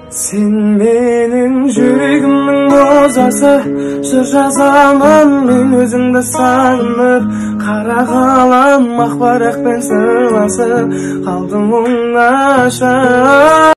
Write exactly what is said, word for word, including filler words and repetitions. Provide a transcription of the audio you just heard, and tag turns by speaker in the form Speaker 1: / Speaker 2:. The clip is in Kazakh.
Speaker 1: Sen menin жүрегімнің бозасы, жыр жазамын мен өзіңді сағынып. Қара қалам ақ парақпен сырласып қалдым оңаша.